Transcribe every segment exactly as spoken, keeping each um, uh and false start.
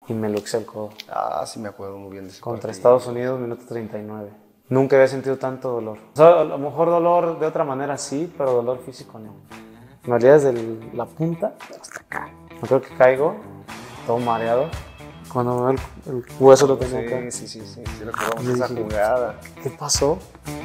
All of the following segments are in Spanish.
y me luxé el codo. Ah, sí me acuerdo muy bien de ese Contra partido. Estados Unidos, minuto treinta y nueve. Nunca había sentido tanto dolor. O sea, a lo mejor dolor de otra manera sí, pero dolor físico no. Me dolía desde el- la punta hasta acá. Me creo que caigo, todo mareado. Cuando me veo el, el hueso lo tenía acá. Sí, sí, sí, sí, sí recordamos Yo esa dije, jugada. ¿qué pasó?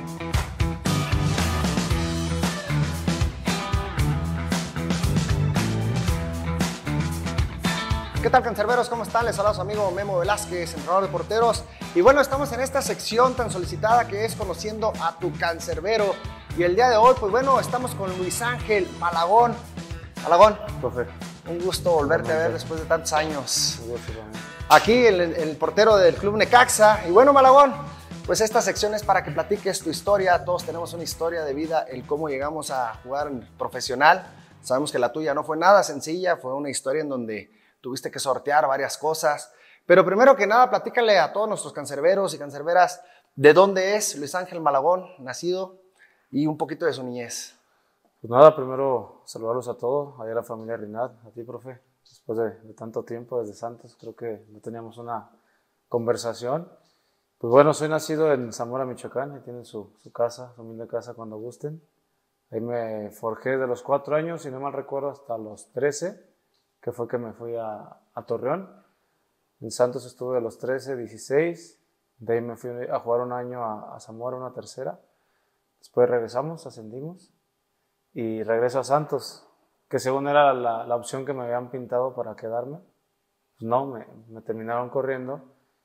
¿Qué tal, cancerberos? ¿Cómo están? Les saluda su amigo Memo Velázquez, entrenador de porteros. Y bueno, estamos en esta sección tan solicitada que es Conociendo a tu Cancerbero. Y el día de hoy, pues bueno, estamos con Luis Ángel Malagón. Malagón, Profe. un gusto volverte a ver Igualmente. después de tantos años. Dios, igualmente. Aquí el, el portero del Club Necaxa. Y bueno, Malagón, pues esta sección es para que platiques tu historia. Todos tenemos una historia de vida, el cómo llegamos a jugar en profesional. Sabemos que la tuya no fue nada sencilla, fue una historia en donde tuviste que sortear varias cosas. Pero primero que nada, platícale a todos nuestros cancerberos y cancerberas de dónde es Luis Ángel Malagón, nacido, y un poquito de su niñez. Pues nada, primero saludarlos a todos, a la familia Rinat, a ti, profe. Después de, de tanto tiempo, desde Santos, creo que no teníamos una conversación. Pues bueno, soy nacido en Zamora, Michoacán, y tienen su, su casa, su humilde casa cuando gusten. Ahí me forjé de los cuatro años, si no mal recuerdo, hasta los trece, que fue que me fui a, a Torreón. En Santos estuve de los trece, dieciséis, de ahí me fui a jugar un año a, a Zamora, una tercera. Después regresamos, ascendimos y regreso a Santos, que según era la, la opción que me habían pintado para quedarme. Pues no, me, me terminaron corriendo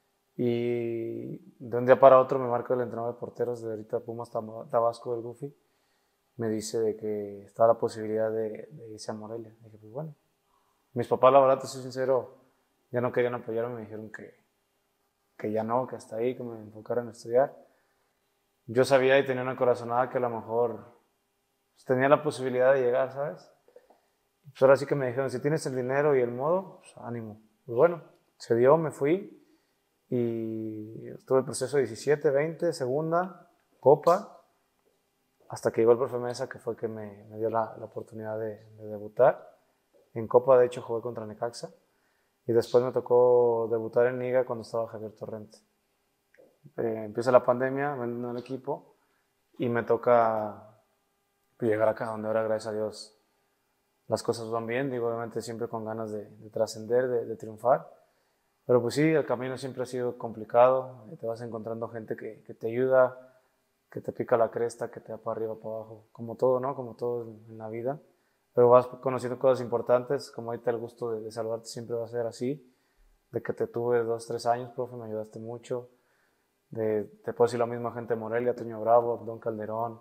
y de un día para otro me marca el entrenador de porteros de ahorita Pumas Tabasco, del Gufi. Me dice de que estaba la posibilidad de, de irse a Morelia. Dije, pues bueno. Mis papás, la verdad, te soy sincero, ya no querían apoyarme, me dijeron que, que ya no, que hasta ahí, que me enfocara en estudiar. Yo sabía y tenía una corazonada que a lo mejor pues, tenía la posibilidad de llegar, ¿sabes? Pues ahora sí que me dijeron, si tienes el dinero y el modo, pues ánimo. Pues bueno, se dio, me fui y estuve el proceso diecisiete, veinte, segunda, copa, hasta que llegó el profe Mesa, que fue que me, me dio la, la oportunidad de, de debutar. En copa, de hecho, jugué contra Necaxa. Y después me tocó debutar en Liga cuando estaba Javier Torrente. Eh, empieza la pandemia, me vendo el equipo y me toca llegar acá, donde ahora, gracias a Dios, las cosas van bien. Digo, obviamente siempre con ganas de, de trascender, de, de triunfar. Pero pues sí, el camino siempre ha sido complicado. Te vas encontrando gente que, que te ayuda, que te pica la cresta, que te da para arriba, para abajo. Como todo, ¿no? Como todo en la vida. Pero vas conociendo cosas importantes, como ahorita el gusto de, de saludarte siempre va a ser así, de que te tuve dos, tres años, profe, me ayudaste mucho, de, te puedo decir la misma gente de Morelia, Toño Bravo, Abdón Calderón,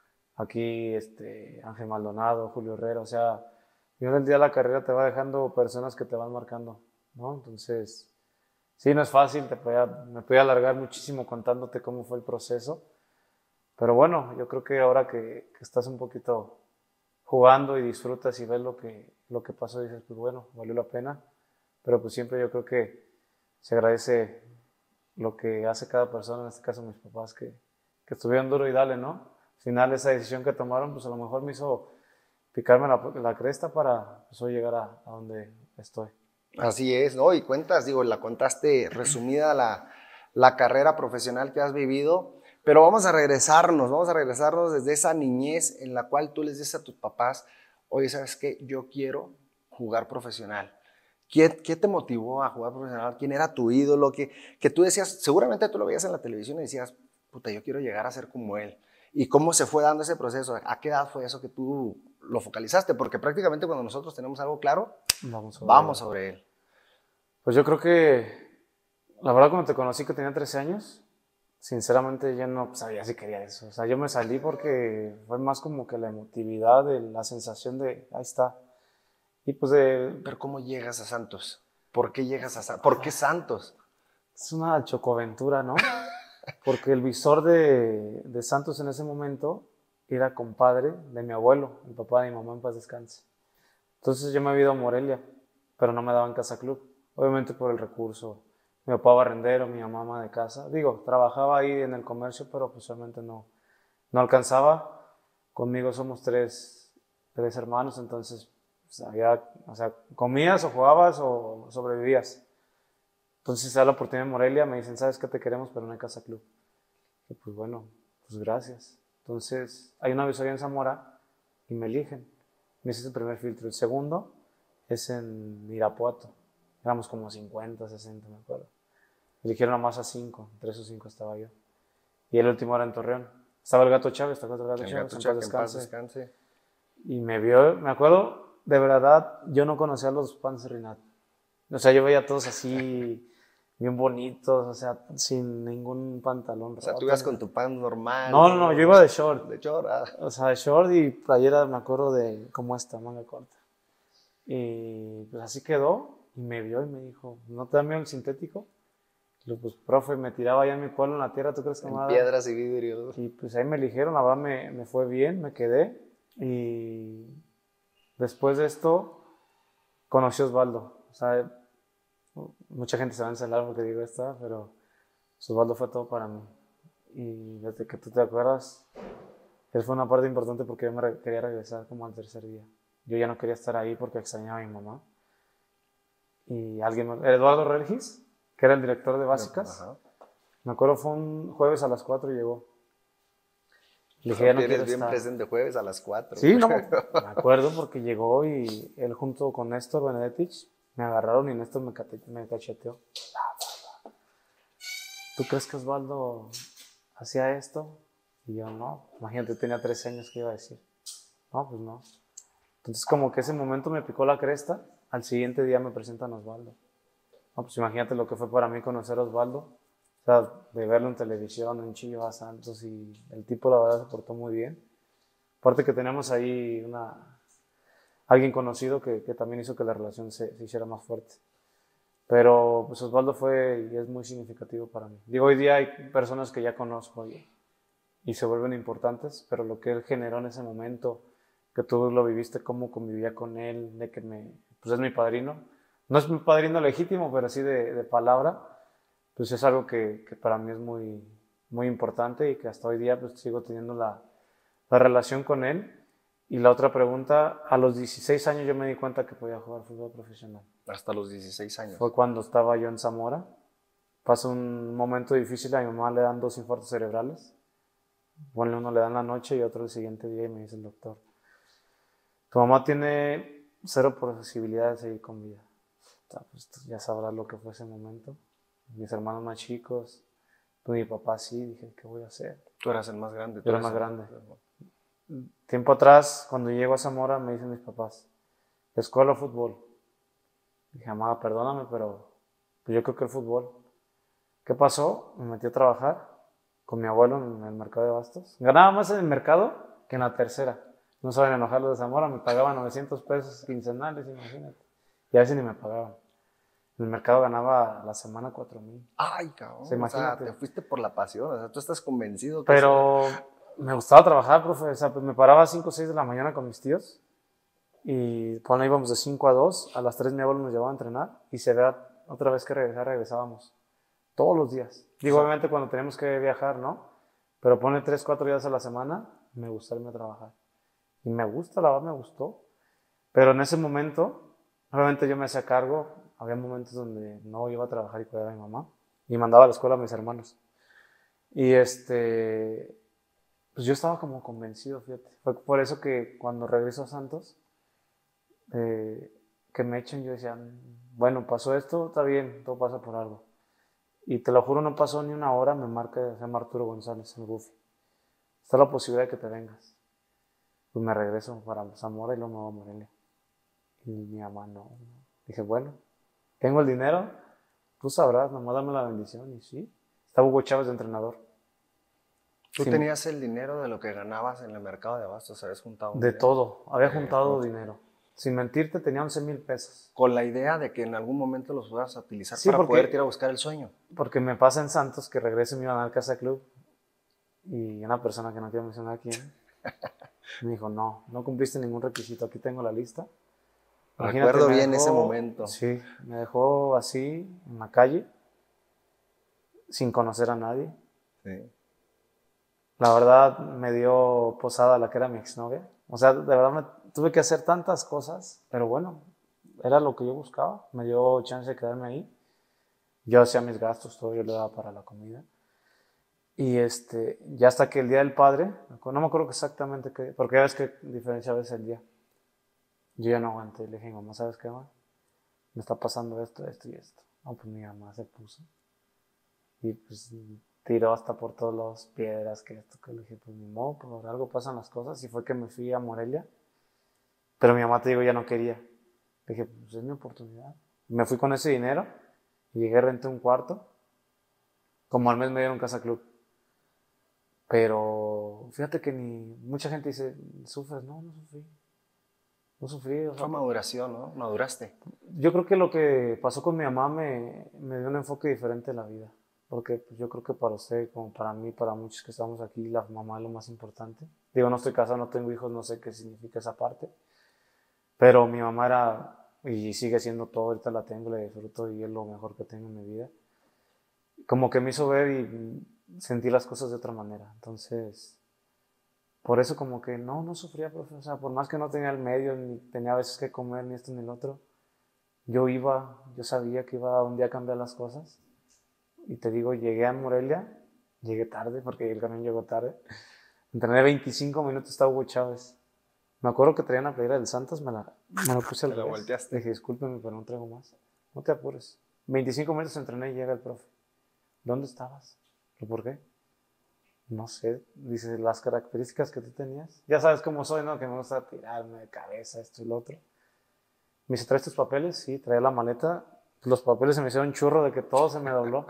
aquí este, Ángel Maldonado, Julio Herrera, o sea, al final del día la carrera te va dejando personas que te van marcando, ¿no? Entonces, sí, no es fácil, te podía, me podía alargar muchísimo contándote cómo fue el proceso, pero bueno, yo creo que ahora que, que estás un poquito jugando y disfrutas y ves lo que, lo que pasó, dices, pues bueno, valió la pena. Pero pues siempre yo creo que se agradece lo que hace cada persona, en este caso mis papás, que, que estuvieron duro y dale, ¿no? Al final esa decisión que tomaron, pues a lo mejor me hizo picarme la, la cresta para pues, hoy llegar a, a donde estoy. Así es, ¿no? Y cuentas, digo, la contaste resumida la, la carrera profesional que has vivido, pero vamos a regresarnos, vamos a regresarnos desde esa niñez en la cual tú les dices a tus papás, oye, ¿sabes qué? Yo quiero jugar profesional. ¿Qué, qué te motivó a jugar profesional? ¿Quién era tu ídolo? Que, que tú decías, seguramente tú lo veías en la televisión y decías, puta, yo quiero llegar a ser como él. ¿Y cómo se fue dando ese proceso? ¿A qué edad fue eso que tú lo focalizaste? Porque prácticamente cuando nosotros tenemos algo claro, Vamos sobre, vamos sobre él. Pues yo creo que, la verdad, cuando te conocí que tenía trece años, sinceramente yo no sabía si quería eso. O sea, yo me salí porque fue más como que la emotividad, de la sensación de, ahí está. Y pues de... Pero ¿cómo llegas a Santos? ¿Por qué llegas a Santos? ¿Por qué Santos? Es una chocoaventura, ¿no? Porque el visor de, de Santos en ese momento era compadre de mi abuelo, el papá de mi mamá, en paz descanse. Entonces yo me había ido a Morelia, pero no me daban casa club. Obviamente por el recurso. Mi papá barrendero, mi mamá ama de casa. Digo, trabajaba ahí en el comercio, pero pues realmente no, no alcanzaba. Conmigo somos tres, tres hermanos, entonces pues, había, o sea, comías o jugabas o sobrevivías. Entonces se da la oportunidad en Morelia, me dicen, sabes que te queremos, pero no hay casa club. Y pues bueno, pues gracias. Entonces hay una visoría en Zamora y me eligen. Ese es el primer filtro. El segundo es en Irapuato. Éramos como cincuenta, sesenta, me acuerdo. Eligieron a más a cinco, entre esos cinco estaba yo. Y el último era en Torreón. Estaba el Gato Chávez, ¿te acuerdas del Gato El Chávez? Gato En Chávez, paz en paz descanse. descanse. Y me vio, me acuerdo, de verdad, yo no conocía a los fans de Rinat. O sea, yo veía a todos así, bien bonitos, o sea, sin ningún pantalón. O sea, roto. tú ibas con tu pan normal. No, no, no, yo iba de short. De short, ah. O sea, de short y playera, me acuerdo de como esta, manga corta. Y pues así quedó, y me vio y me dijo, ¿no te da miedo el sintético? Y yo, pues, profe, me tiraba allá en mi pueblo en la tierra, ¿tú crees que me va a En dar? piedras y vidrios. Y pues ahí me eligieron, la verdad me, me fue bien, me quedé. Y después de esto, conocí a Osvaldo. O sea, mucha gente se va a encelar porque digo esto, pero Osvaldo fue todo para mí. Y desde que tú te acuerdas, él fue una parte importante porque yo me re- quería regresar como al tercer día. Yo ya no quería estar ahí porque extrañaba a mi mamá. Y alguien, más- Eduardo Regis, que era el director de Básicas, Ajá. me acuerdo fue un jueves a las cuatro y llegó. Le dije, Lo ya no tienes quiero bien estar. presente jueves a las cuatro. Sí, no, me acuerdo porque llegó y él junto con Néstor Benedetich me agarraron y Néstor me, cate- me cacheteó. ¿Tú crees que Osvaldo hacía esto? Y yo, no, imagínate, tenía trece años, ¿qué iba a decir? No, pues no. Entonces como que ese momento me picó la cresta, al siguiente día me presentan a Osvaldo. No, pues imagínate lo que fue para mí conocer a Osvaldo, o sea, de verlo en televisión, en Chivas, Santos, y el tipo la verdad se portó muy bien. Aparte que tenemos ahí una, alguien conocido que, que también hizo que la relación se, se hiciera más fuerte. Pero pues Osvaldo fue y es muy significativo para mí. Digo, hoy día hay personas que ya conozco y, y se vuelven importantes, pero lo que él generó en ese momento, que tú lo viviste, cómo convivía con él, de que me, pues es mi padrino. No es mi padrino legítimo, pero sí de, de palabra, pues es algo que, que para mí es muy, muy importante y que hasta hoy día pues sigo teniendo la, la relación con él. Y la otra pregunta, a los dieciséis años yo me di cuenta que podía jugar fútbol profesional. Hasta los dieciséis años. Fue cuando estaba yo en Zamora. Pasó un momento difícil, a mi mamá le dan dos infartos cerebrales. Bueno, uno le dan la noche y otro el siguiente día y me dice el doctor, tu mamá tiene cero posibilidades de seguir con vida. O sea, pues, tú ya sabrás lo que fue ese momento. Mis hermanos más chicos, pues mi papá sí, dije, ¿qué voy a hacer? Tú eras el más grande. Yo era más grande. Tiempo atrás, cuando llego a Zamora, me dicen mis papás, ¿escuela o fútbol? Dije, mamá, perdóname, pero pues yo creo que el fútbol. ¿Qué pasó? Me metí a trabajar con mi abuelo en el mercado de Bastos. Ganaba más en el mercado que en la tercera. No saben enojar los de Zamora, me pagaban novecientos pesos quincenales, imagínate. Y a veces ni me pagaban. En el mercado ganaba a la semana cuatro mil. Ay, cabrón. O sea, O sea, imagínate. te fuiste por la pasión. O sea, tú estás convencido que Pero me gustaba trabajar, profe. O sea, pues me paraba a cinco o seis de la mañana con mis tíos. Y cuando íbamos de cinco a dos, a las tres mi abuelo nos llevaba a entrenar. Y se vea otra vez que regresar, regresábamos. Todos los días. Digo, obviamente cuando tenemos que viajar, ¿no? Pero pone tres, cuatro días a la semana, me gusta irme a trabajar. Y me gusta, la verdad me gustó. Pero en ese momento, obviamente yo me hacía cargo. Había momentos donde no iba a trabajar y cuidaba a mi mamá. Y mandaba a la escuela a mis hermanos. Y este, pues yo estaba como convencido, fíjate. Fue por eso que cuando regreso a Santos, eh, que me echen, yo decía, bueno, pasó esto, está bien, todo pasa por algo. Y te lo juro, no pasó ni una hora, me marca, se llama Arturo González, el Goofy. Está la posibilidad de que te vengas. Pues me regreso para Zamora y luego me voy a Morelia. Y mi mamá no. Dije, bueno, tengo el dinero, tú sabrás, nomás dame la bendición. Y sí, estaba Hugo Chávez de entrenador. tú Sí, tenías el dinero de lo que ganabas en el mercado de abastos. Habías juntado un de dinero. todo, había Eh, juntado ¿cómo? dinero. Sin mentirte, tenía once mil pesos. Con la idea de que en algún momento los fueras a utilizar Sí, para porque- poder ir a buscar el sueño. Porque me pasa en Santos que regreso y me iban a dar casa club. Y una persona que no quiero mencionar quién me dijo, no, no cumpliste ningún requisito, aquí tengo la lista. Imagínate, Recuerdo me bien dejó- ese momento. Sí, me dejó así en la calle, sin conocer a nadie. Sí. La verdad me dio posada la que era mi exnovia. O sea, de verdad me tuve que hacer tantas cosas, pero bueno, era lo que yo buscaba. Me dio chance de quedarme ahí. Yo hacía mis gastos, todo, yo le daba para la comida. Y este, ya hasta que el Día del Padre, no me acuerdo exactamente qué, porque ya ves que diferencia a veces el día. Yo ya no aguanté, le dije, mamá, ¿sabes qué, mamá? Me está pasando esto, esto y esto. No, pues mi mamá se puso. Y pues tiró hasta por todos los piedras, que esto, que le dije, pues ni modo, por algo pasan las cosas. Y fue que me fui a Morelia. Pero mi mamá, te digo, ya no quería. Le dije, pues es mi oportunidad. Me fui con ese dinero y llegué, renté un cuarto. Como al mes me dieron casa club. Pero fíjate que ni mucha gente dice, ¿sufres? No, no sufrí. No sufrí. O sea, Fue maduración, ¿no? Maduraste. yo creo que lo que pasó con mi mamá me, me dio un enfoque diferente en la vida. Porque pues, yo creo que para usted, como para mí, para muchos que estamos aquí, la mamá es lo más importante. Digo, no estoy casado, no tengo hijos, no sé qué significa esa parte. Pero mi mamá era, y sigue siendo todo, ahorita la tengo, la disfruto y es lo mejor que tengo en mi vida. Como que me hizo ver y sentí las cosas de otra manera. Entonces, por eso como que no, no sufría, profe. O sea, por más que no tenía el medio, ni tenía a veces que comer, ni esto ni el otro, yo iba, yo sabía que iba un día a cambiar las cosas. Y te digo, llegué a Morelia, llegué tarde, porque el camión llegó tarde. Entrené veinticinco minutos, estaba Hugo Chávez. Me acuerdo que traía una playera del Santos, me la, me la puse al Te la revés. volteaste. Le dije, discúlpeme, pero no traigo más. No te apures. veinticinco minutos entrené y llega el profe. ¿Dónde estabas? ¿Y por qué? No sé, dice, las características que tú tenías. Ya sabes cómo soy, ¿no? Que me gusta tirarme de cabeza, esto y lo otro. Me dice, ¿traes tus papeles? Sí, traía la maleta. Los papeles se me hicieron churro de que todo se me dobló.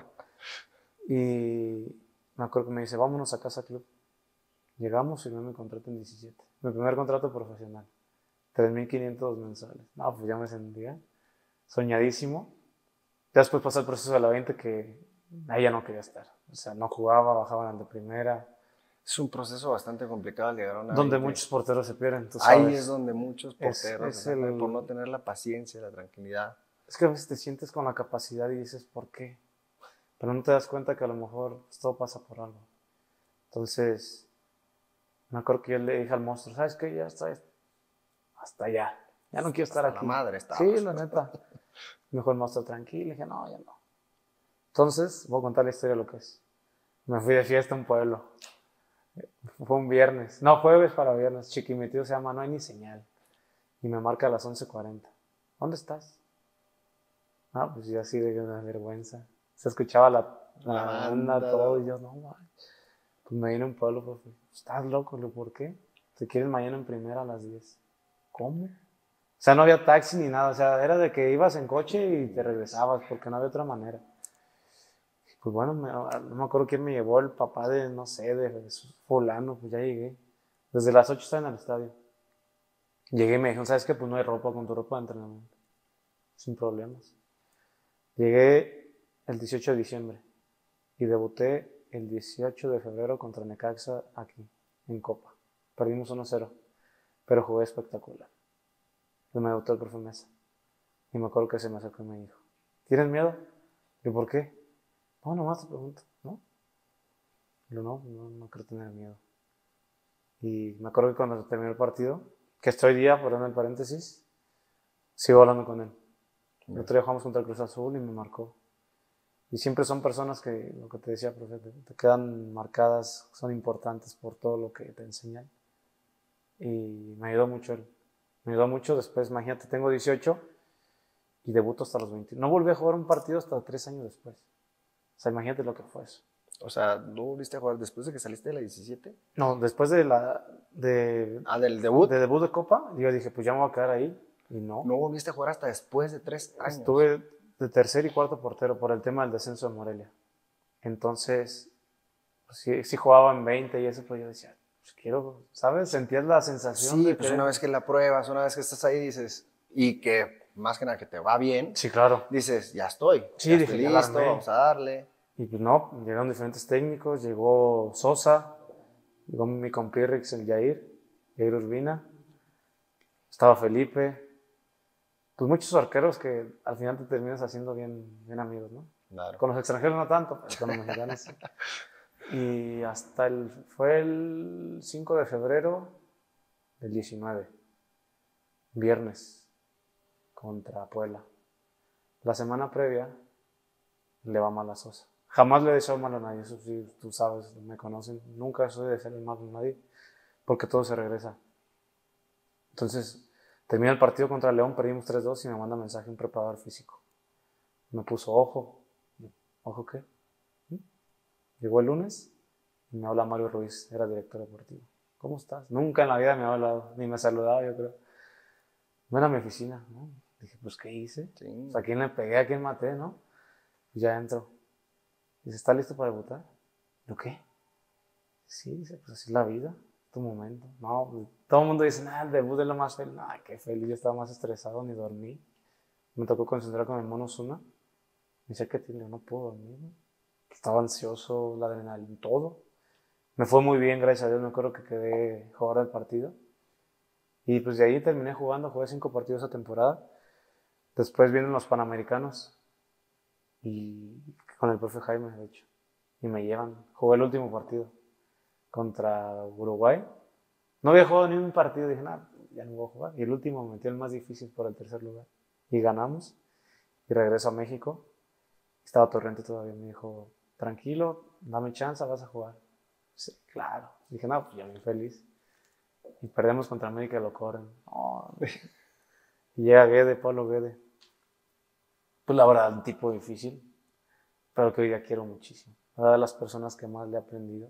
Y me acuerdo que me dice, vámonos a Casa Club. Llegamos y firmé mi contrato en diecisiete. Mi primer contrato profesional. tres mil quinientos mensuales. No, pues ya me sentía soñadísimo. Ya después pasó el proceso de la veinte que ahí ya no quería estar. O sea, no jugaba, bajaba en la de primera. Es un proceso bastante complicado al llegar a una Donde veinte. muchos porteros se pierden, tú Ahí sabes. es donde muchos Es, porteros es, se sacan por el, no tener la paciencia, la tranquilidad. es que a veces te sientes con la capacidad y dices, ¿por qué? Pero no te das cuenta que a lo mejor pues, todo pasa por algo. Entonces, me acuerdo que yo le dije al monstruo, ¿sabes qué? Ya está, hasta allá. Ya no quiero estar Hasta aquí. la madre estabas. Sí, la neta. Me dijo el monstruo, tranquilo. Le dije, no, ya no. Entonces, voy a contar la historia de lo que es. Me fui de fiesta a un pueblo. Fue un viernes. No, jueves para viernes. Chiquimetido se llama, no hay ni señal. Y me marca a las once cuarenta. ¿Dónde estás? Ah, pues yo así de una vergüenza. Se escuchaba la, la, La banda, banda, todo. ¿no? Y yo, no, man. Pues me vine a un pueblo, profe. ¿Estás loco? ¿Lo por qué? Te quieres mañana en primera a las diez. ¿Cómo? O sea, no había taxi ni nada. O sea, era de que ibas en coche y te regresabas porque no había otra manera. Pues bueno, me, no me acuerdo quién me llevó, el papá de, no sé, de fulano, pues ya llegué. Desde las ocho estaba en el estadio. Llegué y me dijeron, ¿sabes qué? Pues no hay ropa, con tu ropa de entrenamiento. Sin problemas. Llegué el dieciocho de diciembre y debuté el dieciocho de febrero contra Necaxa aquí, en Copa. Perdimos uno cero, pero jugué espectacular. Y me debutó el profe Mesa. Y me acuerdo que se me acercó y me dijo, ¿tienes miedo? ¿Y por qué? No, nomás te pregunto, ¿no? Y yo, no, no, no creo tener miedo. Y me acuerdo que cuando terminó el partido, que estoy día, por en el paréntesis, sigo hablando con él. El otro día jugamos contra el Cruz Azul y me marcó. Y siempre son personas que, lo que te decía, profe, te, te quedan marcadas, son importantes por todo lo que te enseñan. Y me ayudó mucho él. Me ayudó mucho. Después, imagínate, tengo dieciocho y debuto hasta los veinte. No volví a jugar un partido hasta tres años después. O sea, imagínate lo que fue eso. O sea, ¿no volviste a jugar después de que saliste de la diecisiete? No, después de la de, Ah, del debut. de debut de Copa, yo dije, pues ya me voy a quedar ahí. Y no. No volviste a jugar hasta después de tres años. Estuve de tercer y cuarto portero por el tema del descenso de Morelia. Entonces, pues sí, sí jugaba en veinte y eso, pero yo decía, pues quiero, ¿sabes? Sentías la sensación Sí, de pues querer. una vez que la pruebas, una vez que estás ahí, dices, y que más que nada que te va bien, Sí, claro. dices, ya estoy, Sí, ya dije, estoy ya la listo, armé. vamos a darle. Y pues no, llegaron diferentes técnicos, llegó Sosa, llegó mi compirrix, el Jair, Jair Urbina, estaba Felipe, pues muchos arqueros que al final te terminas haciendo bien, bien amigos, ¿no? Claro. Con los extranjeros no tanto, pero con los mexicanos sí. Y hasta el, fue el cinco de febrero del diecinueve, viernes, contra Puebla. La semana previa le va mal a Sosa. Jamás le deseo mal a nadie, eso sí, tú sabes, me conocen. Nunca soy de desearle mal a nadie, porque todo se regresa. Entonces, termina el partido contra León, perdimos tres dos y me manda mensaje un preparador físico. Me puso, ojo. ¿Ojo qué? ¿Mm? Llegó el lunes y me habla Mario Ruiz, era director deportivo. ¿Cómo estás? Nunca en la vida me ha hablado, ni me ha saludado, yo creo. Ven a mi oficina, ¿no? Dije, pues, ¿qué hice? Sí. O sea, ¿a quién le pegué? ¿A quién maté, no? Y ya entro. Dice, ¿está listo para debutar? ¿Lo qué? Sí, dice, pues así es la vida, tu momento. No, pues, todo el mundo dice, nah, el debut es lo más feliz. Nah, qué feliz, yo estaba más estresado, ni dormí. Me tocó concentrar con el Mono Zuna. Me dice, ¿qué tiene? No puedo dormir, ¿no? Estaba ansioso, la adrenalina, todo. Me fue muy bien, gracias a Dios, me acuerdo que quedé jugador del partido. Y pues de ahí terminé jugando, jugué cinco partidos a temporada. Después vienen los Panamericanos. Y con el profe Jaime, de hecho. Y me llevan. Jugué el último partido contra Uruguay. No había jugado ni un partido, dije, nada, ya no voy a jugar. Y el último me metió el más difícil por el tercer lugar. Y ganamos. Y regreso a México. Estaba Torrente todavía, me dijo, tranquilo, dame chance, vas a jugar. Sí, claro. Dije, no, pues ya bien feliz. Y perdemos contra América y lo corren. Oh, y llega Guede, Pablo Guede. Pues la verdad, un tipo difícil, pero que hoy ya quiero muchísimo. Una de las personas que más le he aprendido.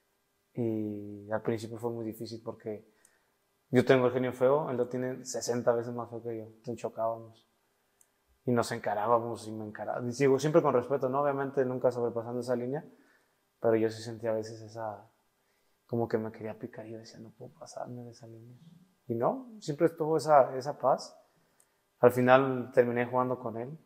Y al principio fue muy difícil porque yo tengo el genio feo, él lo tiene sesenta veces más feo que yo. Entonces chocábamos. Y nos encarábamos y me encaraba. Y sigo siempre con respeto, ¿no? Obviamente nunca sobrepasando esa línea, pero yo sí sentía a veces esa, como que me quería picar y yo decía, no puedo pasarme de esa línea. Y no, siempre estuvo esa, esa paz. Al final terminé jugando con él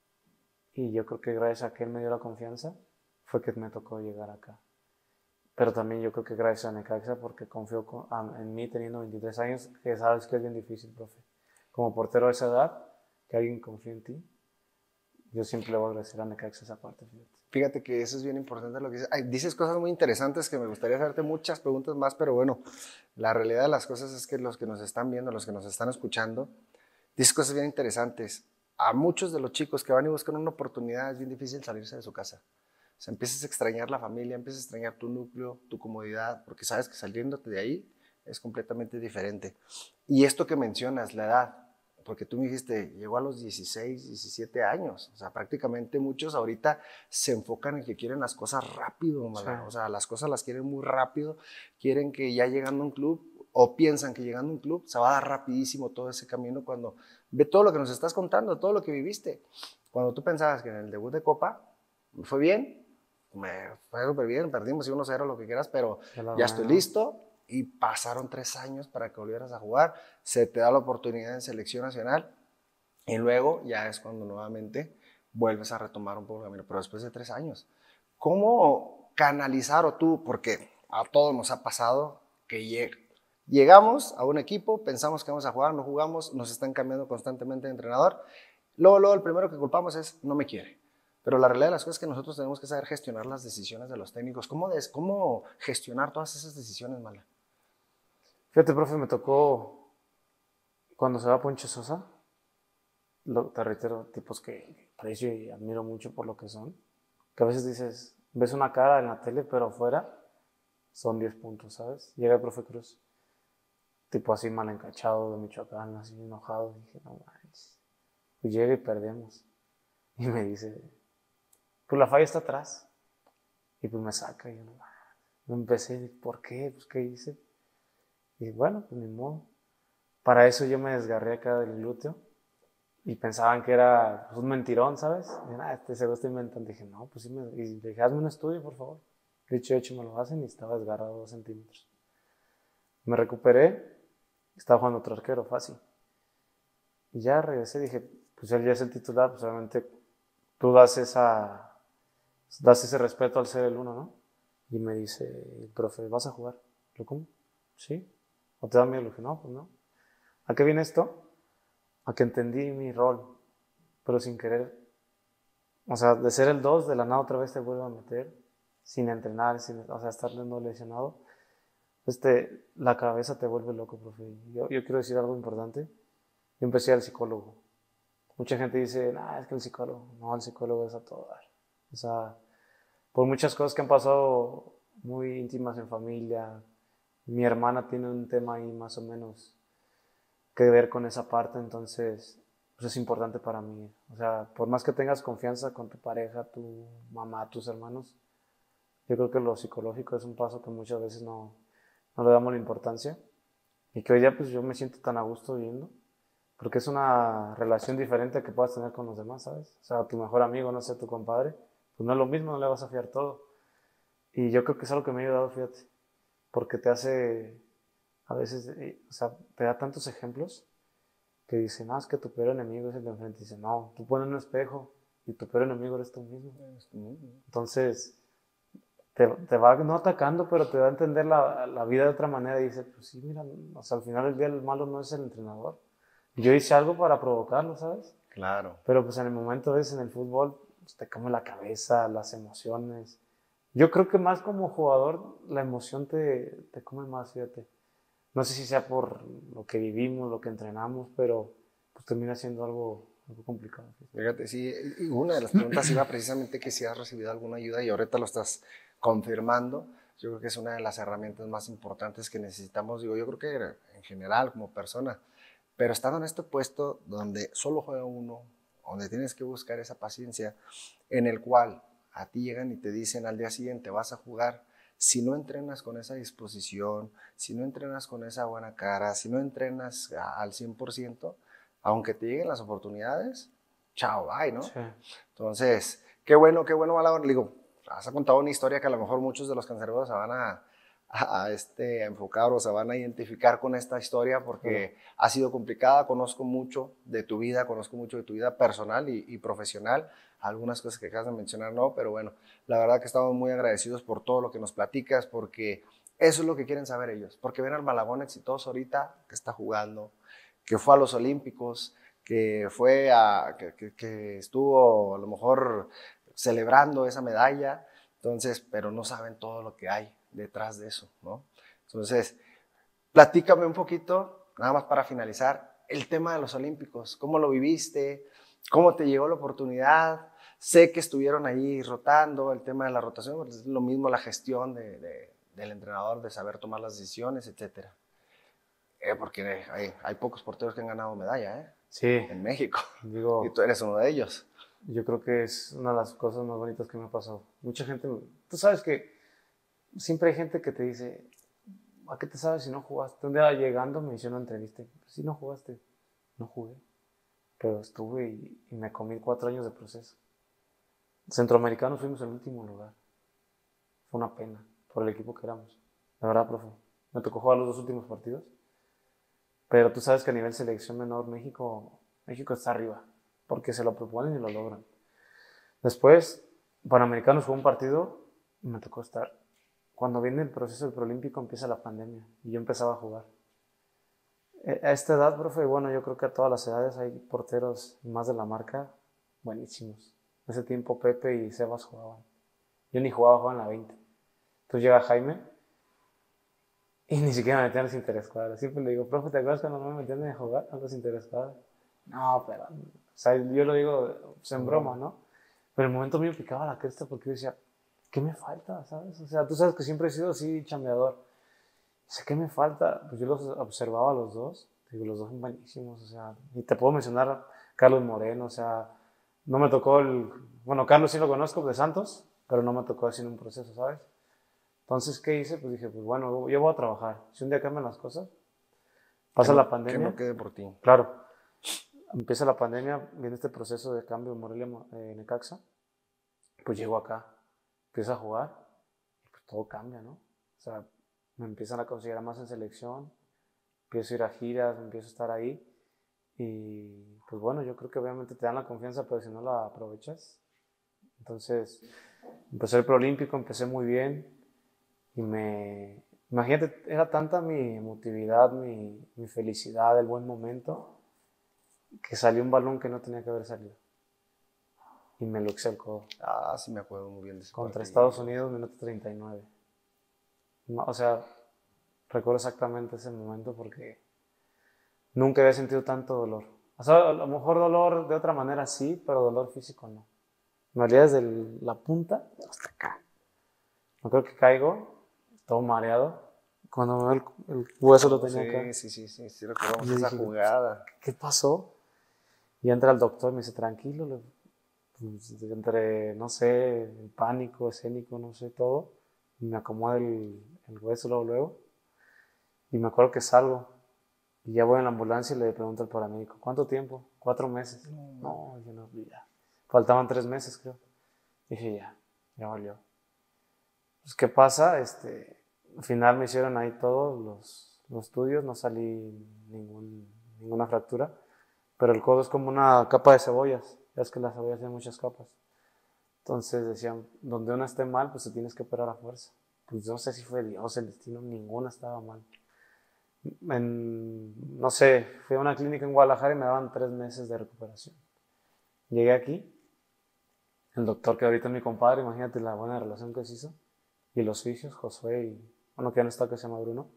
y yo creo que gracias a que él me dio la confianza fue que me tocó llegar acá. Pero también yo creo que gracias a Necaxa porque confió con, a, en mí teniendo veintitrés años, que sabes que es bien difícil, profe. Como portero de esa edad, que alguien confíe en ti, yo siempre le voy a agradecer a Necaxa esa parte. Fíjate. Fíjate que eso es bien importante lo que dices. Ay, dices cosas muy interesantes que me gustaría hacerte muchas preguntas más, pero bueno, la realidad de las cosas es que los que nos están viendo, los que nos están escuchando, dices cosas bien interesantes. A muchos de los chicos que van y buscan una oportunidad es bien difícil salirse de su casa. O sea, empiezas a extrañar la familia, empiezas a extrañar tu núcleo, tu comodidad, porque sabes que saliéndote de ahí es completamente diferente. Y esto que mencionas, la edad, porque tú me dijiste, llegó a los dieciséis, diecisiete años, o sea, prácticamente muchos ahorita se enfocan en que quieren las cosas rápido, sí. O sea, las cosas las quieren muy rápido, quieren que ya llegando a un club, o piensan que llegando a un club se va a dar rapidísimo todo ese camino cuando ve todo lo que nos estás contando, todo lo que viviste. Cuando tú pensabas que en el debut de Copa me fue bien, me fue súper bien, perdimos uno cero, lo que quieras, pero ya estoy listo. Y pasaron tres años para que volvieras a jugar, se te da la oportunidad en selección nacional y luego ya es cuando nuevamente vuelves a retomar un poco el camino, pero después de tres años. ¿Cómo canalizar o tú, porque a todos nos ha pasado que lleg llegamos a un equipo, pensamos que vamos a jugar, no jugamos, nos están cambiando constantemente de entrenador, luego, luego el primero que culpamos es no me quiere. Pero la realidad de las cosas es que nosotros tenemos que saber gestionar las decisiones de los técnicos. ¿Cómo, des, cómo gestionar todas esas decisiones, Mala? Fíjate, profe, me tocó cuando se va Poncho Sosa, lo, te reitero, tipos que aprecio y admiro mucho por lo que son, que a veces dices, ves una cara en la tele, pero afuera son diez puntos, ¿sabes? Llega el profe Cruz, tipo así mal encachado de Michoacán, así enojado, y dije, no manches, pues llega y perdemos. Y me dice, pues la falla está atrás, y pues me saca, y yo no, me empecé, ¿por qué? Pues ¿qué hice? Y bueno, pues ni modo. Para eso yo me desgarré acá del glúteo y pensaban que era pues, un mentirón, ¿sabes? Y, ah, este se lo está inventando. Dije, no, pues sí, me... y le dije, hazme un estudio, por favor. Dicho hecho, me lo hacen y estaba desgarrado dos centímetros. Me recuperé, estaba jugando otro arquero, fácil. Y ya regresé, dije, pues él ya es el titular, pues obviamente tú das, esa, das ese respeto al ser el uno, ¿no? Y me dice, el profe, ¿vas a jugar? ¿Lo cómo? Sí. ¿O te da miedo? Le dije, no, pues no. ¿A qué viene esto? A que entendí mi rol, pero sin querer. O sea, de ser el dos, de la nada otra vez te vuelvo a meter, sin entrenar, sin, o sea, estar no lesionado. Este, la cabeza te vuelve loco, profe. Yo, yo quiero decir algo importante. Yo empecé al psicólogo. Mucha gente dice, nah, es que el psicólogo, no, el psicólogo es a todo dar. O sea, por muchas cosas que han pasado muy íntimas en familia, mi hermana tiene un tema ahí más o menos que ver con esa parte, entonces pues es importante para mí. O sea, por más que tengas confianza con tu pareja, tu mamá, tus hermanos, yo creo que lo psicológico es un paso que muchas veces no, no le damos la importancia y que hoy día pues yo me siento tan a gusto viviendo, porque es una relación diferente que puedas tener con los demás, ¿sabes? O sea, tu mejor amigo, no sé, tu compadre, pues no es lo mismo, no le vas a fiar todo. Y yo creo que es algo que me ha ayudado, fíjate, porque te hace, a veces, eh, o sea, te da tantos ejemplos que dicen, ah, es que tu peor enemigo es el de enfrente. Y dice, no, tú pones un espejo y tu peor enemigo eres tú mismo. Entonces, te, te va no atacando, pero te da a entender la, la vida de otra manera. Y dice, pues sí, mira, o sea, al final del día el malo no es el entrenador. Yo hice algo para provocarlo, ¿sabes? Claro. Pero pues en el momento ves en el fútbol, pues, te come la cabeza, las emociones. Yo creo que más como jugador, la emoción te, te come más, fíjate. No sé si sea por lo que vivimos, lo que entrenamos, pero pues termina siendo algo, algo complicado. Fíjate, sí, y una de las preguntas iba precisamente que si has recibido alguna ayuda y ahorita lo estás confirmando. Yo creo que es una de las herramientas más importantes que necesitamos, digo, yo creo que en general como persona, pero estando en este puesto donde solo juega uno, donde tienes que buscar esa paciencia, en el cual a ti llegan y te dicen al día siguiente vas a jugar, si no entrenas con esa disposición, si no entrenas con esa buena cara, si no entrenas a- al cien por ciento, aunque te lleguen las oportunidades, chao, bye, ¿no? Sí. Entonces, qué bueno, qué bueno, Balaguer. Le digo, has contado una historia que a lo mejor muchos de los cancerbos se van a, a, a este, a enfocar o se van a identificar con esta historia porque Claro. ha sido complicada. Conozco mucho de tu vida, conozco mucho de tu vida personal y, y profesional. Algunas cosas que acabas de mencionar no, pero bueno, la verdad que estamos muy agradecidos por todo lo que nos platicas porque eso es lo que quieren saber ellos. Porque ven al Malagón exitoso ahorita que está jugando, que fue a los Olímpicos, que fue a, que, que, que estuvo a lo mejor celebrando esa medalla, entonces, pero no saben todo lo que hay detrás de eso, ¿no? Entonces, platícame un poquito, nada más para finalizar, el tema de los Olímpicos, ¿cómo lo viviste? ¿Cómo te llegó la oportunidad? Sé que estuvieron ahí rotando, el tema de la rotación, es lo mismo la gestión de, de, del entrenador, de saber tomar las decisiones, etcétera. Eh, porque hay, hay pocos porteros que han ganado medalla, ¿eh? Sí, En México. Y digo, tú eres uno de ellos. yo creo que es una de las cosas más bonitas que me ha pasado. Mucha gente, tú sabes que siempre hay gente que te dice, ¿a qué te sabes si no jugaste? Un día llegando me hicieron una entrevista, si no jugaste, no jugué, pero estuve y, y me comí cuatro años de proceso. Centroamericanos fuimos el último lugar. Fue una pena por el equipo que éramos. La verdad, profe. Me tocó jugar los dos últimos partidos. Pero tú sabes que a nivel selección menor, México, México está arriba. Porque se lo proponen y lo logran. Después, Panamericanos fue un partido y me tocó estar. Cuando viene el proceso del preolímpico empieza la pandemia y yo empezaba a jugar. A esta edad, profe, bueno, yo creo que a todas las edades hay porteros más de la marca buenísimos. En ese tiempo Pepe y Sebas jugaban. Yo ni jugaba, jugaba en la veinte. Entonces llega Jaime y ni siquiera me metían los interescuadras. Siempre le digo, profe, ¿te acuerdas cuando no me metían a jugar a los interescuadras? No, pero, o sea, yo lo digo pues, en broma, ¿no? Pero en el momento me picaba la cresta porque yo decía, ¿qué me falta, sabes? O sea, tú sabes que siempre he sido así chambeador. O sea, ¿qué me falta? Pues yo los observaba a los dos. Digo, los dos son buenísimos, o sea, y te puedo mencionar a Carlos Moreno, o sea, no me tocó el, bueno, Carlos sí lo conozco de Santos, pero no me tocó así en un proceso, ¿sabes? Entonces, ¿qué hice? Pues dije, pues bueno, yo voy a trabajar. Si un día cambian las cosas, Que pasa no, la que no pandemia, quede por ti. claro, empieza la pandemia, viene este proceso de cambio en Morelia, eh, Necaxa, pues llego acá, empiezo a jugar, y pues todo cambia, ¿no? O sea, me empiezan a considerar más en selección, empiezo a ir a giras, empiezo a estar ahí, y pues bueno, yo creo que obviamente te dan la confianza, pero si no la aprovechas, entonces empecé el preolímpico, empecé muy bien, y me, imagínate, era tanta mi emotividad, mi, mi felicidad, el buen momento, que salió un balón que no tenía que haber salido. Y me lo eché al codo. Ah, sí me acuerdo muy bien de ese Contra partido. Estados Unidos, minuto treinta y nueve. No, o sea, recuerdo exactamente ese momento porque nunca había sentido tanto dolor. O sea, a lo mejor dolor de otra manera sí, pero dolor físico no. Me dolía desde el- la punta hasta acá. No creo que caigo, todo mareado. Cuando me veo el, el hueso lo tenía acá. Sí, sí, sí, sí, sí, recordamos Y yo esa dije, jugada. ¿qué pasó? Y entra el doctor y me dice, tranquilo. Le- pues, entre, no sé, el pánico escénico, no sé, todo. Y me acomoda el, el hueso luego, luego. Y me acuerdo que salgo. Y ya voy en la ambulancia y le pregunto al paramédico, ¿cuánto tiempo? Cuatro meses. No, dije, no, pues ya. Faltaban tres meses, creo. Dije, ya, ya valió. Pues, ¿qué pasa? Este, al final me hicieron ahí todos los, los estudios, no salí ningún, ninguna fractura, pero el codo es como una capa de cebollas, ya es que las cebollas tienen muchas capas. Entonces decían, donde una esté mal, pues se tienes que operar a fuerza. Pues no sé si fue Dios, el destino, ninguna estaba mal. En, no sé, fui a una clínica en Guadalajara y me daban tres meses de recuperación. Llegué aquí, el doctor que ahorita es mi compadre, imagínate la buena relación que se hizo, y los fisios, Josué y, bueno, que ya no está, que se llama Bruno,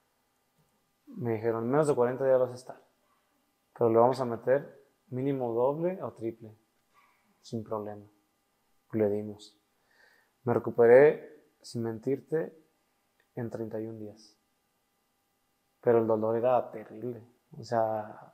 me dijeron, menos de cuarenta días vas a estar, pero le vamos a meter mínimo doble o triple, sin problema. Le dimos. Me recuperé, sin mentirte, en treinta y un días. Pero el dolor era terrible. O sea,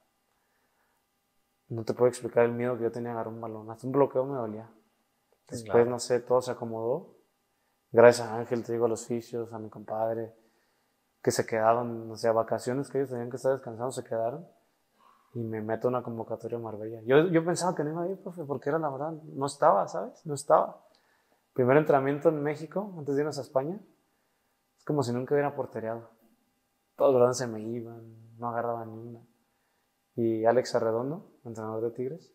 no te puedo explicar el miedo que yo tenía a agarrar un balón. Hasta un bloqueo me dolía. Después, Claro. no sé, todo se acomodó. Gracias a Ángel, te digo, a los fisios, a mi compadre, que se quedaron, o sea, vacaciones que ellos tenían que estar descansando, se quedaron. Y me meto a una convocatoria en Marbella. Yo, yo pensaba que no iba a ir, profe, porque era la verdad, no estaba, ¿sabes? No estaba. Primer entrenamiento en México, antes de irnos a España, es como si nunca hubiera portereado. Todos los balones se me iban, no agarraba ni una. Y Alex Arredondo, entrenador de Tigres,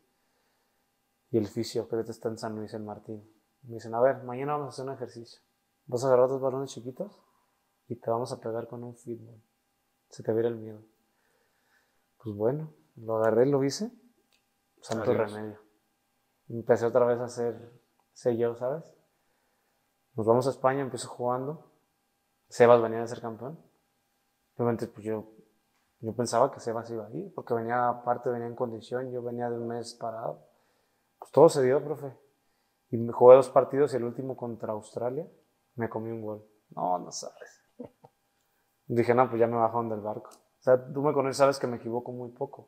y el fisio, que ahorita está en San Luis, el Martín. Me dicen, a ver, mañana vamos a hacer un ejercicio. Vas a agarrar dos balones chiquitos y te vamos a pegar con un fútbol. Se te viera el miedo. Pues bueno, lo agarré, lo hice, santo Adiós. remedio. Empecé otra vez a hacer, sé yo, ¿sabes? Nos vamos a España, empiezo jugando. Sebas venía de ser campeón. Obviamente, pues yo, yo pensaba que Sebas iba a ir, porque venía, aparte, venía en condición, yo venía de un mes parado. Pues todo se dio, profe. Y me jugué dos partidos y el último contra Australia me comí un gol. No, no sabes. Dije, no, pues ya me bajaron del barco. O sea, tú me conoces, sabes que me equivoco muy poco.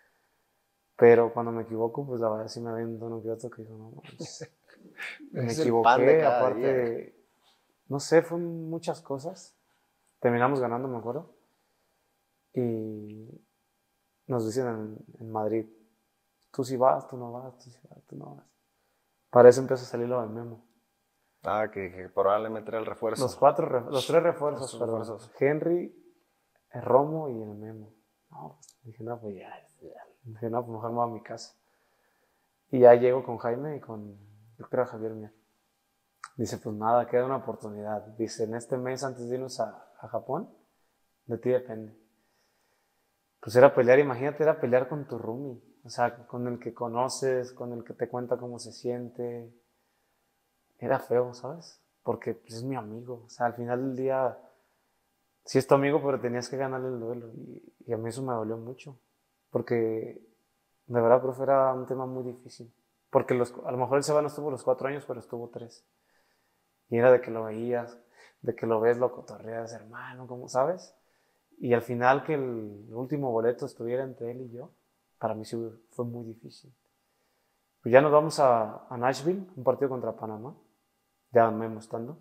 Pero cuando me equivoco, pues la verdad sí me aviento uno que otro que digo, no manches. Me Es el pan de equivoqué, cada día. aparte, no sé, fueron muchas cosas. Terminamos ganando, me acuerdo. Y nos dicen en, en Madrid, tú sí vas, tú no vas, tú sí vas, tú no vas. Para eso empieza a salir lo del Memo. Ah, que, que probablemente era el Los refuerzo. cuatro, re- los tres Los refuerzos, tres perdón. refuerzos. Henry, el Romo y el Memo. No, pues, dije, no, pues ya, ya. Dije, no, pues mejor me voy a mi casa. Y ya llego con Jaime y con, yo creo, Javier Mier. Dice, pues nada, queda una oportunidad. Dice, en este mes antes de irnos a, a Japón, de ti depende. Pues era pelear, imagínate, era pelear con tu roomie. O sea, con el que conoces, con el que te cuenta cómo se siente. Era feo, ¿sabes? Porque pues, es mi amigo. O sea, al final del día, sí es tu amigo, pero tenías que ganarle el duelo. Y, y a mí eso me dolió mucho. Porque, de verdad, profe, era un tema muy difícil. Porque los, a lo mejor el Seba no estuvo los cuatro años, pero estuvo tres. Y era de que lo veías, de que lo ves, lo cotorreas, hermano, ¿cómo sabes? Y al final que el último boleto estuviera entre él y yo, para mí sí fue muy difícil. Pues ya nos vamos a, a Nashville, un partido contra Panamá, ya Memo estando.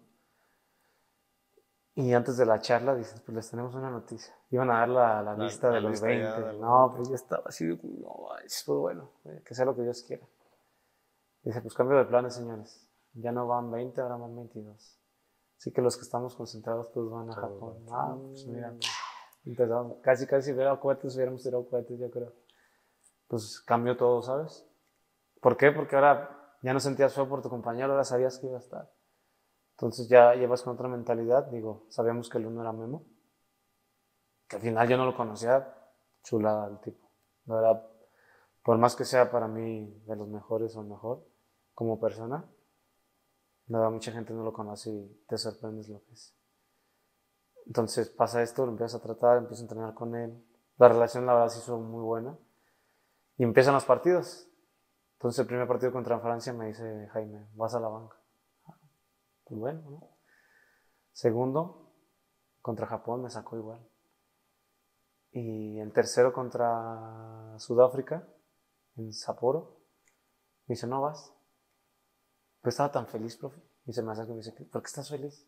Y antes de la charla dicen, pues les tenemos una noticia. Iban a dar la, la La, lista la de los lista ya veinte. de los No, veinte. pues yo estaba así, de, no, pues bueno, que sea lo que Dios quiera. Dice, pues cambio de planes, señores. Ya no van veinte, ahora van veintidós. Así que los que estamos concentrados, pues van a Japón. Ah, pues mira, empezamos. Casi, casi si hubiera cohetes, hubiéramos tirado cohetes, yo creo. Pues cambió todo, ¿sabes? ¿Por qué? Porque ahora ya no sentías feo por tu compañero, ahora sabías que iba a estar. Entonces ya llevas con otra mentalidad. Digo, sabíamos que el uno era Memo, que al final yo no lo conocía, chulada el tipo. La verdad, por más que sea para mí de los mejores o el mejor, como persona, la verdad mucha gente no lo conoce y te sorprendes lo que es. Entonces pasa esto, lo empiezas a tratar, empiezas a entrenar con él. La relación la verdad se hizo muy buena. Y empiezan los partidos. Entonces el primer partido contra Francia me dice Jaime, vas a la banca. Pues bueno, ¿no? Segundo, contra Japón me sacó igual. Y el tercero contra Sudáfrica, en Sapporo, me dice, no vas. Pero estaba tan feliz, profe. Y se me acerca y me dice, ¿por qué estás feliz?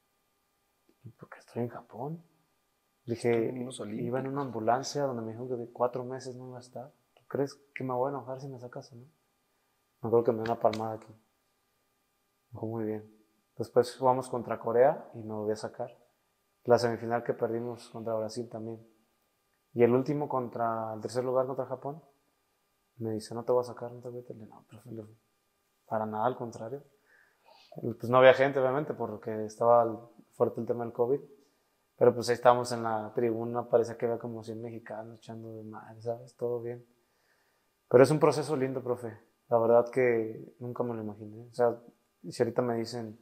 Porque estoy en Japón. Le dije, iba en una ambulancia donde me dijo que de cuatro meses no iba a estar. ¿Tú crees que me voy a enojar si me sacas o no? Me acuerdo que me dio una palmada aquí. Me fue muy bien. Después jugamos contra Corea y me volví a sacar. La semifinal que perdimos contra Brasil también. Y el último contra, el tercer lugar contra Japón, me dice, no te voy a sacar, no te voy a meter. No, profe, para nada, al contrario. Pues no había gente, obviamente, porque estaba fuerte el tema del COVID. Pero pues ahí estábamos en la tribuna, parecía que había como cien mexicanos echando de madre, ¿sabes? Todo bien. Pero es un proceso lindo, profe. La verdad que nunca me lo imaginé. O sea, si ahorita me dicen,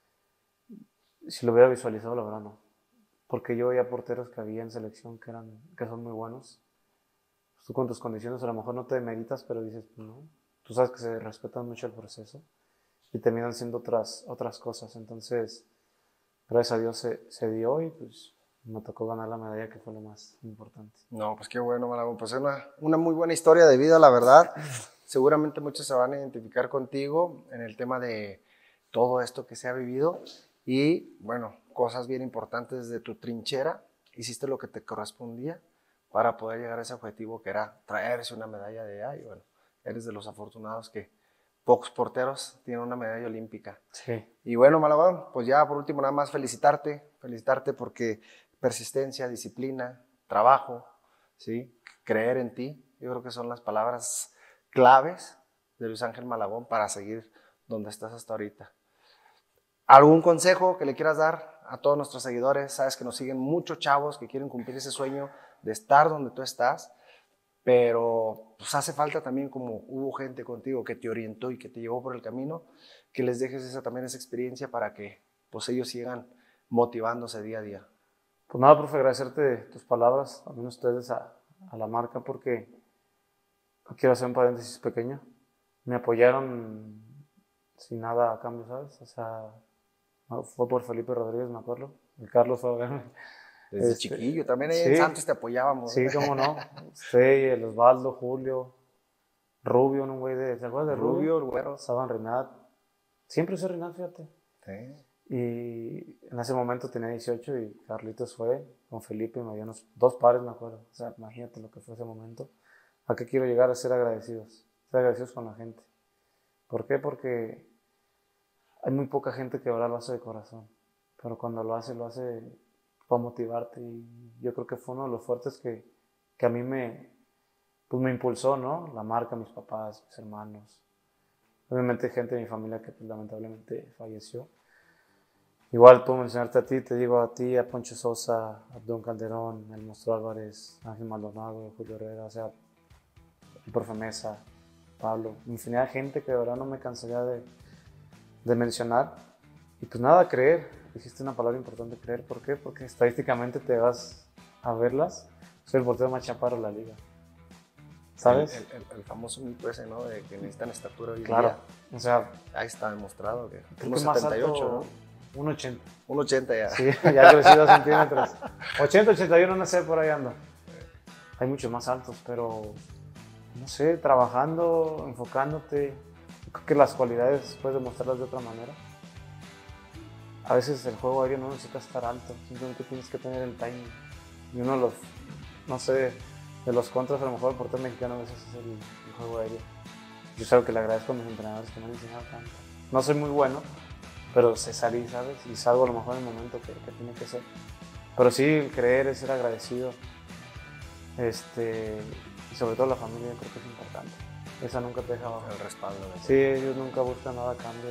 si lo hubiera visualizado, la verdad no. Porque yo veía porteros que había en selección que, eran, que son muy buenos. Pues tú con tus condiciones a lo mejor no te demeritas, pero dices, pues no. Tú sabes que se respetan mucho el proceso y terminan siendo otras, otras cosas. Entonces, gracias a Dios se, se dio y pues me tocó ganar la medalla, que fue lo más importante. No, pues qué bueno, Malagón. Pues es una, una muy buena historia de vida, la verdad. Seguramente muchos se van a identificar contigo en el tema de todo esto que se ha vivido. Y bueno, cosas bien importantes de tu trinchera. Hiciste lo que te correspondía para poder llegar a ese objetivo que era traerse una medalla de A. Y bueno, eres de los afortunados que pocos porteros tienen una medalla olímpica. Sí. Y bueno, Malagón, pues ya por último nada más felicitarte, felicitarte porque persistencia, disciplina, trabajo, ¿sí? Creer en ti, yo creo que son las palabras claves de Luis Ángel Malagón para seguir donde estás hasta ahorita. ¿Algún consejo que le quieras dar a todos nuestros seguidores? Sabes que nos siguen muchos chavos que quieren cumplir ese sueño de estar donde tú estás, pero pues hace falta también, como hubo gente contigo que te orientó y que te llevó por el camino, que les dejes esa, también esa experiencia para que pues ellos sigan motivándose día a día. Pues nada, profe, agradecerte tus palabras, también ustedes a, a la marca, porque quiero hacer un paréntesis pequeño. Me apoyaron sin nada a cambio, ¿sabes? O sea, fue por Felipe Rodríguez, me acuerdo. El Carlos fue a verme. Desde este, chiquillo, también ahí sí, en Santos te apoyábamos. Sí, cómo no. Usted, el Osvaldo, Julio, Rubio, un güey de... ¿Te acuerdas de Rubio? Rubio, el güero. Saban Renat. Siempre usé Renat, fíjate. Sí. Y en ese momento tenía dieciocho y Carlitos fue con Felipe y me dio unos dos pares, me acuerdo. O sea, imagínate lo que fue ese momento. ¿A qué quiero llegar? A ser agradecidos. Ser agradecidos con la gente. ¿Por qué? Porque hay muy poca gente que ahora lo hace de corazón. Pero cuando lo hace, lo hace para motivarte. Y yo creo que fue uno de los fuertes que, que a mí me, pues me impulsó, ¿no? La marca, mis papás, mis hermanos. Obviamente gente de mi familia que pues, lamentablemente falleció. Igual puedo mencionarte a ti, te digo a ti, a Poncho Sosa, a Abdón Calderón, El Monstruo Álvarez, Ángel Maldonado, Julio Herrera, o sea, el profe Mesa, Pablo, infinidad de gente que de verdad no me cansaría de, de mencionar. Y pues nada, creer, dijiste una palabra importante, creer. ¿Por qué? Porque estadísticamente te vas a verlas, soy el portero más chaparro de la liga. ¿Sabes? El, el, el, el famoso mito ese, ¿no? De que necesitan estatura hoy Claro, día. o sea... Ahí está demostrado que creo uno que más setenta y ocho, alto, ¿no? uno ochenta. uno ochenta ya. Sí, ya crecí dos centímetros. ochenta, ochenta y uno, no sé, por ahí ando. Hay muchos más altos, pero... no sé, trabajando, enfocándote. Creo que las cualidades puedes demostrarlas de otra manera. A veces el juego aéreo no necesita estar alto, simplemente tienes que tener el timing. Y uno de los, no sé, de los contras a lo mejor el portero mexicano a veces es el, el juego aéreo. Yo sé que le agradezco a mis entrenadores que me han enseñado tanto. No soy muy bueno, pero sé salir, ¿sabes? Y salgo a lo mejor en el momento que, que tiene que ser. Pero sí, el creer es ser agradecido. Este... y sobre todo la familia, creo que es importante. Esa nunca te deja abajo. El respaldo. De sí, ellos nunca buscan nada a cambio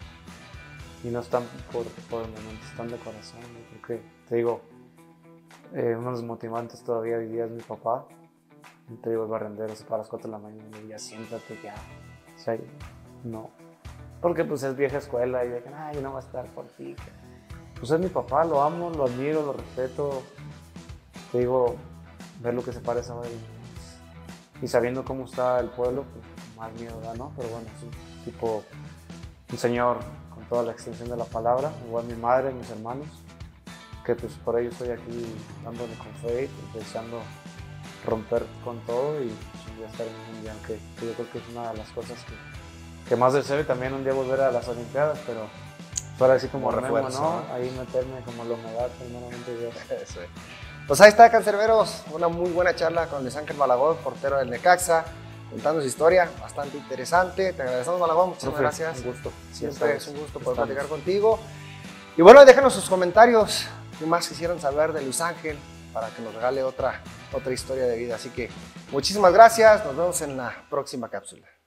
y, y no están por, por el momento, están de corazón. Yo creo que, te digo, eh, uno de los motivantes todavía hoy día es mi papá. Y te digo, el barrendero se para a las cuatro de la mañana y ya siéntate ya. O sea, no. Porque pues es vieja escuela y de que, ay, no va a estar por ti. Pues es mi papá, lo amo, lo admiro, lo respeto. Te digo, ver lo que se parece a él. Y sabiendo cómo está el pueblo, pues más miedo da, ¿no? Pero bueno, es un tipo, un señor con toda la extensión de la palabra, igual mi madre, mis hermanos, que pues por ello estoy aquí dándole con fe y deseando romper con todo y pues, un día estar en un mundial, que, que yo creo que es una de las cosas que, que más deseo, y también un día volver a las Olimpiadas, pero fuera así como, como refuerzo, Memo, ¿no? Ahí meterme como lo me da primeramente Dios. Eso es. Pues ahí está, cancerberos, una muy buena charla con Luis Ángel Malagón, portero del Necaxa, contando su historia, bastante interesante. Te agradecemos, Malagón, muchísimas Profe, gracias. Un gusto. Siempre es un gusto poder platicar contigo. Y bueno, déjenos sus comentarios, qué más quisieran saber de Luis Ángel, para que nos regale otra, otra historia de vida. Así que muchísimas gracias, nos vemos en la próxima cápsula.